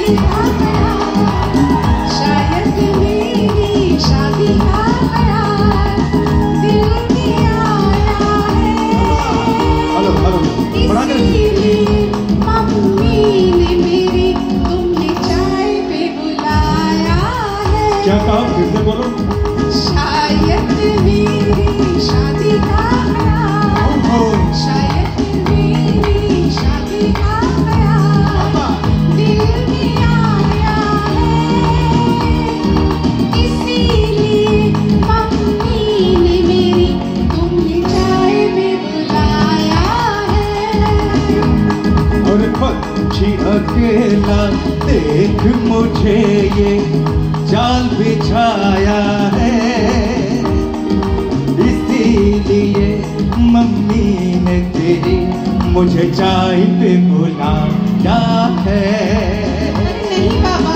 क्या कहा फिर से बोलो। शायद मेरी शादी का ख्याल, शायद मेरी शादी का ख्याल दिल में आया है, इसीलिए मम्मी ने मेरी तुमने चाय में बुलाया है। और पक्षी अकेला देख मुझे ये जाल बिछाया है, इसीलिए मम्मी ने तेरी मुझे चाय पे बुलाया है। नहीं बाबा,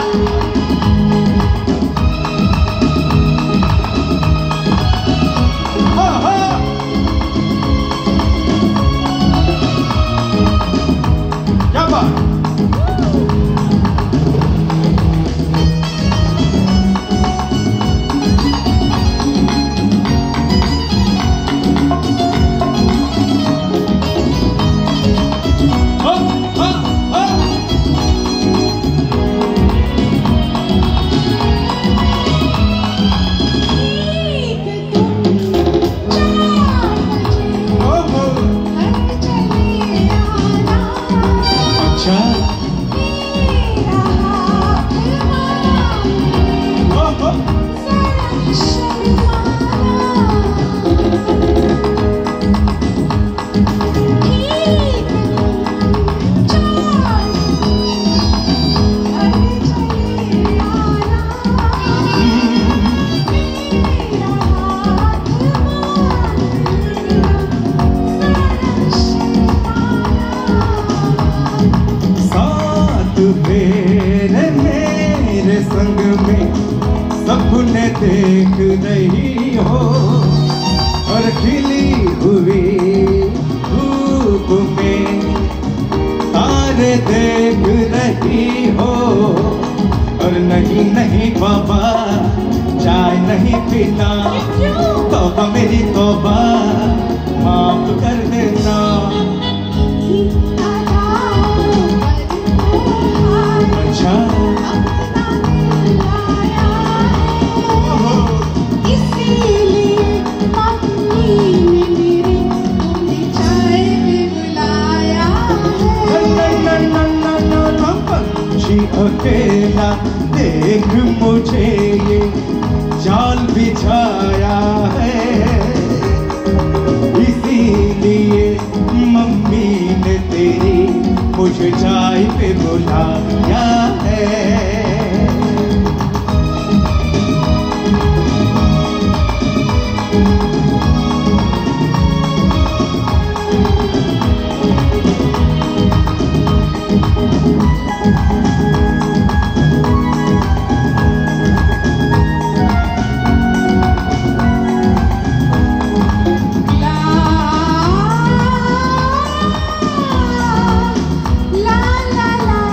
क्या बात। मेरे संग में सपने देख रही हो, और खिली हुई धूप में तारे देख रही हो। और नहीं नहीं बाबा चाय नहीं पीता, तौबा मेरी तौबा माफ कर देना। अकेला देख मुझे ये जाल बिछाया है, इसीलिए मम्मी ने तेरी मुझे चाय पे बुलाया।